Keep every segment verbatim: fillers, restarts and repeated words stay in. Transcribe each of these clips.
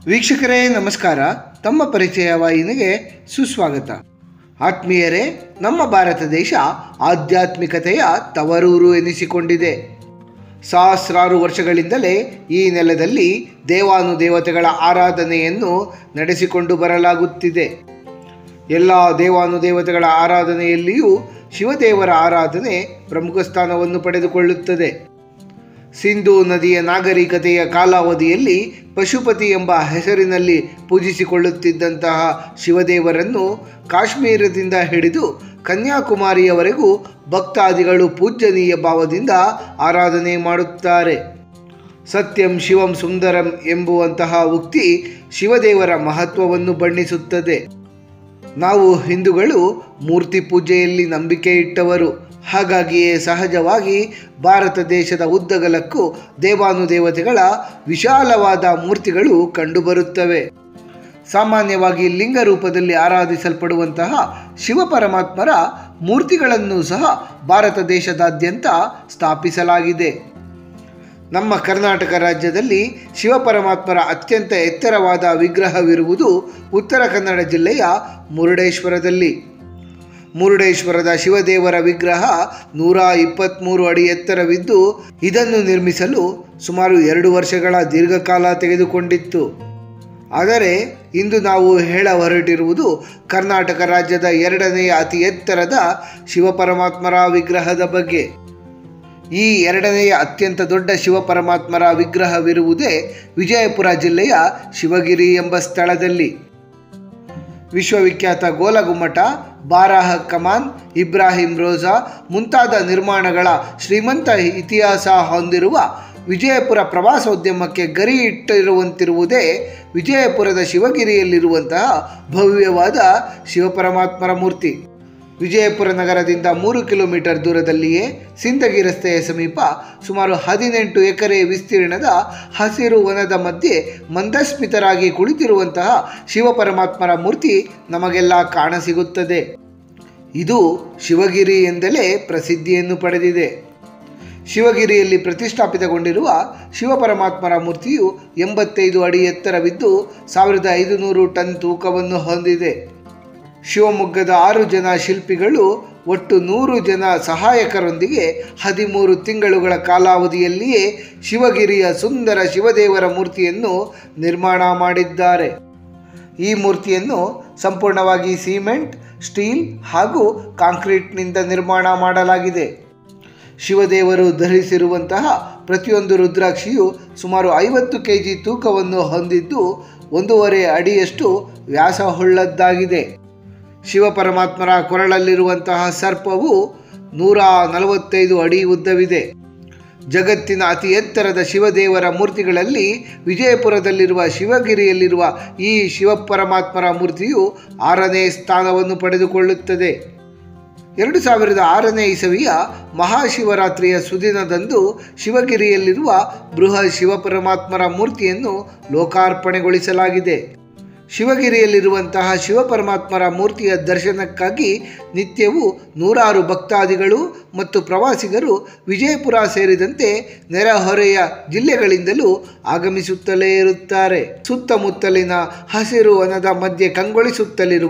ವೀಕ್ಷಕರೇ ನಮಸ್ಕಾರ. ತಮ್ಮ ಪರಿಚಯ ವಾಹಿನಿಗೆ ಸುಸ್ವಾಗತ. ಆತ್ಮೀಯರೇ, ನಮ್ಮ ಭಾರತ ದೇಶ ಆಧ್ಯಾತ್ಮಿಕತೆಯ ತವರೂರು ಎನಿಸಿಕೊಂಡಿದೆ. ಸಹಸ್ರಾರು ವರ್ಷಗಳಿಂದಲೇ ಈ ನೆಲದಲ್ಲಿ ದೇವಾನುದೇವತೆಗಳ ಆರಾಧನೆಯನ್ನು ನಡೆಸಿಕೊಂಡು ಬರಲಾಗುತ್ತಿದೆ. ಎಲ್ಲ ದೇವಾನುದೇವತೆಗಳ ಆರಾಧನೆಯಲ್ಲಿಯೂ ಶಿವದೇವರ ಆರಾಧನೆ ಪ್ರಮುಖ ಸ್ಥಾನವನ್ನು ಪಡೆದುಕೊಳ್ಳುತ್ತದೆ. ಸಿಂಧೂ ನದಿಯ ನಾಗರಿಕತೆಯ ಕಾಲಾವಧಿಯಲ್ಲಿ ಪಶುಪತಿ ಎಂಬ ಹೆಸರಿನಲ್ಲಿ ಪೂಜಿಸಿಕೊಳ್ಳುತ್ತಿದ್ದಂತಹ ಶಿವದೇವರನ್ನು ಕಾಶ್ಮೀರದಿಂದ ಹಿಡಿದು ಕನ್ಯಾಕುಮಾರಿಯವರೆಗೂ ಭಕ್ತಾದಿಗಳು ಪೂಜ್ಯನೀಯ ಭಾವದಿಂದ ಆರಾಧನೆ ಮಾಡುತ್ತಾರೆ. ಸತ್ಯಂ ಶಿವಂ ಸುಂದರಂ ಎಂಬುವಂತಹ ಉಕ್ತಿ ಶಿವದೇವರ ಮಹತ್ವವನ್ನು ಬಣ್ಣಿಸುತ್ತದೆ. ನಾವು ಹಿಂದೂಗಳು ಮೂರ್ತಿ ಪೂಜೆಯಲ್ಲಿ ನಂಬಿಕೆ ಇಟ್ಟವರು. ಹಾಗಾಗಿಯೇ ಸಹಜವಾಗಿ ಭಾರತ ದೇಶದ ಉದ್ದಗಲಕ್ಕೂ ದೇವಾನುದೇವತೆಗಳ ವಿಶಾಲವಾದ ಮೂರ್ತಿಗಳು ಕಂಡುಬರುತ್ತವೆ. ಸಾಮಾನ್ಯವಾಗಿ ಲಿಂಗ ರೂಪದಲ್ಲಿ ಆರಾಧಿಸಲ್ಪಡುವಂತಹ ಶಿವಪರಮಾತ್ಮರ ಮೂರ್ತಿಗಳನ್ನು ಸಹ ಭಾರತ ದೇಶದಾದ್ಯಂತ ಸ್ಥಾಪಿಸಲಾಗಿದೆ. ನಮ್ಮ ಕರ್ನಾಟಕ ರಾಜ್ಯದಲ್ಲಿ ಶಿವಪರಮಾತ್ಮರ ಅತ್ಯಂತ ಎತ್ತರವಾದ ವಿಗ್ರಹವಿರುವುದು ಉತ್ತರ ಕನ್ನಡ ಜಿಲ್ಲೆಯ ಮುರುಡೇಶ್ವರದಲ್ಲಿ. ಮುರುಡೇಶ್ವರದ ಶಿವದೇವರ ವಿಗ್ರಹ ನೂರ ಇಪ್ಪತ್ತ್ಮೂರು ಅಡಿ ಎತ್ತರವಿದ್ದು, ಇದನ್ನು ನಿರ್ಮಿಸಲು ಸುಮಾರು ಎರಡು ವರ್ಷಗಳ ದೀರ್ಘಕಾಲ ತೆಗೆದುಕೊಂಡಿತ್ತು. ಆದರೆ ಇಂದು ನಾವು ಹೇಳ ಹೊರಟಿರುವುದು ಕರ್ನಾಟಕ ರಾಜ್ಯದ ಎರಡನೆಯ ಅತಿ ಎತ್ತರದ ಶಿವಪರಮಾತ್ಮರ ವಿಗ್ರಹದ ಬಗ್ಗೆ. ಈ ಎರಡನೆಯ ಅತ್ಯಂತ ದೊಡ್ಡ ಶಿವಪರಮಾತ್ಮರ ವಿಗ್ರಹವಿರುವುದೇ ವಿಜಯಪುರ ಜಿಲ್ಲೆಯ ಶಿವಗಿರಿ ಎಂಬ ಸ್ಥಳದಲ್ಲಿ. ವಿಶ್ವವಿಖ್ಯಾತ ಗೋಲಗುಮ್ಮಟ, ಬಾರಾಹ ಕಮಾನ್, ಇಬ್ರಾಹಿಂ ರೋಜಾ ಮುಂತಾದ ನಿರ್ಮಾಣಗಳ ಶ್ರೀಮಂತ ಇತಿಹಾಸ ಹೊಂದಿರುವ ವಿಜಯಪುರ ಪ್ರವಾಸೋದ್ಯಮಕ್ಕೆ ಗರಿ ಇಟ್ಟಿರುವಂತಿರುವುದೇ ವಿಜಯಪುರದ ಶಿವಗಿರಿಯಲ್ಲಿರುವಂತಹ ಭವ್ಯವಾದ ಶಿವಪರಮಾತ್ಮರ ಮೂರ್ತಿ. ವಿಜಯಪುರ ನಗರದಿಂದ ಮೂರು ಕಿಲೋಮೀಟರ್ ದೂರದಲ್ಲಿಯೇ ಸಿಂದಗಿ ರಸ್ತೆಯ ಸಮೀಪ ಸುಮಾರು ಹದಿನೆಂಟು ಎಕರೆ ವಿಸ್ತೀರ್ಣದ ಹಸಿರು ವನದ ಮಧ್ಯೆ ಮಂದಸ್ಮಿತರಾಗಿ ಕುಳಿತಿರುವಂತಹ ಶಿವಪರಮಾತ್ಮರ ಮೂರ್ತಿ ನಮಗೆಲ್ಲ ಕಾಣಸಿಗುತ್ತದೆ. ಇದು ಶಿವಗಿರಿ ಎಂದಲೇ ಪ್ರಸಿದ್ಧಿಯನ್ನು ಪಡೆದಿದೆ. ಶಿವಗಿರಿಯಲ್ಲಿ ಪ್ರತಿಷ್ಠಾಪಿತಗೊಂಡಿರುವ ಶಿವಪರಮಾತ್ಮರ ಮೂರ್ತಿಯು ಎಂಬತ್ತೈದು ಅಡಿ ಎತ್ತರವಿದ್ದು ಸಾವಿರದ ಐದುನೂರು ಟನ್ ತೂಕವನ್ನು ಹೊಂದಿದೆ. ಶಿವಮೊಗ್ಗದ ಆರು ಜನ ಶಿಲ್ಪಿಗಳು ಒಟ್ಟು ನೂರು ಜನ ಸಹಾಯಕರೊಂದಿಗೆ ಹದಿಮೂರು ತಿಂಗಳುಗಳ ಕಾಲಾವಧಿಯಲ್ಲಿಯೇ ಶಿವಗಿರಿಯ ಸುಂದರ ಶಿವದೇವರ ಮೂರ್ತಿಯನ್ನು ನಿರ್ಮಾಣ ಮಾಡಿದ್ದಾರೆ. ಈ ಮೂರ್ತಿಯನ್ನು ಸಂಪೂರ್ಣವಾಗಿ ಸಿಮೆಂಟ್, ಸ್ಟೀಲ್ ಹಾಗೂ ಕಾಂಕ್ರೀಟ್ನಿಂದ ನಿರ್ಮಾಣ ಮಾಡಲಾಗಿದೆ. ಶಿವದೇವರು ಧರಿಸಿರುವಂತಹ ಪ್ರತಿಯೊಂದು ರುದ್ರಾಕ್ಷಿಯು ಸುಮಾರು ಐವತ್ತು ಕೆ ಜಿ ತೂಕವನ್ನು ಹೊಂದಿದ್ದು ಒಂದೂವರೆ ಅಡಿಯಷ್ಟು ವ್ಯಾಸವುಳ್ಳದ್ದಾಗಿದೆ. ಶಿವಪರಮಾತ್ಮರ ಕೊರಳಲ್ಲಿರುವಂತಹ ಸರ್ಪವು ನೂರ ನಲವತ್ತೈದು ಅಡಿ ಉದ್ದವಿದೆ. ಜಗತ್ತಿನ ಅತಿ ಎತ್ತರದ ಶಿವದೇವರ ಮೂರ್ತಿಗಳಲ್ಲಿ ವಿಜಯಪುರದಲ್ಲಿರುವ ಶಿವಗಿರಿಯಲ್ಲಿರುವ ಈ ಶಿವಪರಮಾತ್ಮರ ಮೂರ್ತಿಯು ಆರನೇ ಸ್ಥಾನವನ್ನು ಪಡೆದುಕೊಳ್ಳುತ್ತದೆ. ಎರಡು ಸಾವಿರದ ಆರನೇ ಇಸವಿಯ ಮಹಾಶಿವರಾತ್ರಿಯ ಸುದಿನದಂದು ಶಿವಗಿರಿಯಲ್ಲಿರುವ ಬೃಹತ್ ಶಿವಪರಮಾತ್ಮರ ಮೂರ್ತಿಯನ್ನು ಲೋಕಾರ್ಪಣೆಗೊಳಿಸಲಾಗಿದೆ. ಶಿವಗಿರಿಯಲ್ಲಿರುವಂತಹ ಶಿವಪರಮಾತ್ಮರ ಮೂರ್ತಿಯ ದರ್ಶನಕ್ಕಾಗಿ ನಿತ್ಯವೂ ನೂರಾರು ಭಕ್ತಾದಿಗಳು ಮತ್ತು ಪ್ರವಾಸಿಗರು ವಿಜಯಪುರ ಸೇರಿದಂತೆ ನೆರೆಹೊರೆಯ ಜಿಲ್ಲೆಗಳಿಂದಲೂ ಆಗಮಿಸುತ್ತಲೇ ಇರುತ್ತಾರೆ. ಸುತ್ತಮುತ್ತಲಿನ ಹಸಿರು ವನದ ಮಧ್ಯೆ ಕಂಗೊಳಿಸುತ್ತಲಿರುವ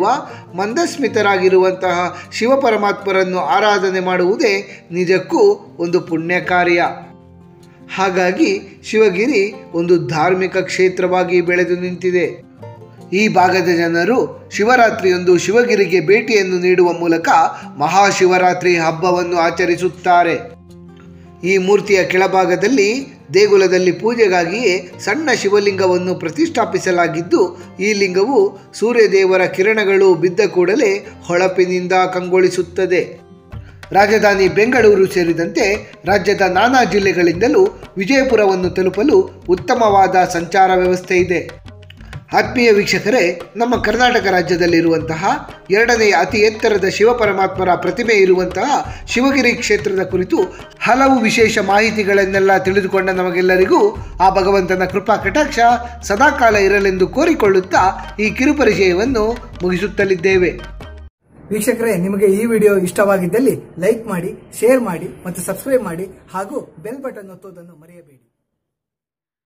ಮಂದಸ್ಮಿತರಾಗಿರುವಂತಹ ಶಿವಪರಮಾತ್ಮರನ್ನು ಆರಾಧನೆ ಮಾಡುವುದೇ ನಿಜಕ್ಕೂ ಒಂದು ಪುಣ್ಯ ಕಾರ್ಯ. ಹಾಗಾಗಿ ಶಿವಗಿರಿ ಒಂದು ಧಾರ್ಮಿಕ ಕ್ಷೇತ್ರವಾಗಿ ಬೆಳೆದು ನಿಂತಿದೆ. ಈ ಭಾಗದ ಜನರು ಶಿವರಾತ್ರಿಯೊಂದು ಶಿವಗಿರಿಗೆ ಭೇಟಿಯನ್ನು ನೀಡುವ ಮೂಲಕ ಮಹಾಶಿವರಾತ್ರಿ ಹಬ್ಬವನ್ನು ಆಚರಿಸುತ್ತಾರೆ. ಈ ಮೂರ್ತಿಯ ಕೆಳಭಾಗದಲ್ಲಿ ದೇಗುಲದಲ್ಲಿ ಪೂಜೆಗಾಗಿಯೇ ಸಣ್ಣ ಶಿವಲಿಂಗವನ್ನು ಪ್ರತಿಷ್ಠಾಪಿಸಲಾಗಿದ್ದು, ಈ ಲಿಂಗವು ಸೂರ್ಯದೇವರ ಕಿರಣಗಳು ಬಿದ್ದ ಕೂಡಲೇ ಹೊಳಪಿನಿಂದ ಕಂಗೊಳಿಸುತ್ತದೆ. ರಾಜಧಾನಿ ಬೆಂಗಳೂರು ಸೇರಿದಂತೆ ರಾಜ್ಯದ ನಾನಾ ಜಿಲ್ಲೆಗಳಿಂದಲೂ ವಿಜಯಪುರವನ್ನು ತಲುಪಲು ಉತ್ತಮವಾದ ಸಂಚಾರ ವ್ಯವಸ್ಥೆ ಇದೆ. ಆತ್ಮೀಯ ವೀಕ್ಷಕರೇ, ನಮ್ಮ ಕರ್ನಾಟಕ ರಾಜ್ಯದಲ್ಲಿರುವಂತಹ ಎರಡನೆಯ ಅತಿ ಎತ್ತರದ ಶಿವಪರಮಾತ್ಮರ ಪ್ರತಿಮೆ ಇರುವಂತಹ ಶಿವಗಿರಿ ಕ್ಷೇತ್ರದ ಕುರಿತು ಹಲವು ವಿಶೇಷ ಮಾಹಿತಿಗಳನ್ನೆಲ್ಲ ತಿಳಿದುಕೊಂಡ ನಮಗೆಲ್ಲರಿಗೂ ಆ ಭಗವಂತನ ಕೃಪಾ ಕಟಾಕ್ಷ ಸದಾಕಾಲ ಇರಲೆಂದು ಕೋರಿಕೊಳ್ಳುತ್ತಾ ಈ ಕಿರುಪರಿಚಯವನ್ನು ಮುಗಿಸುತ್ತಲಿದ್ದೇವೆ. ವೀಕ್ಷಕರೇ, ನಿಮಗೆ ಈ ವಿಡಿಯೋ ಇಷ್ಟವಾಗಿದ್ದಲ್ಲಿ ಲೈಕ್ ಮಾಡಿ, ಶೇರ್ ಮಾಡಿ ಮತ್ತು ಸಬ್ಸ್ಕ್ರೈಬ್ ಮಾಡಿ ಹಾಗೂ ಬೆಲ್ ಬಟನ್ ಒತ್ತುವುದನ್ನು ಮರೆಯಬೇಡಿ.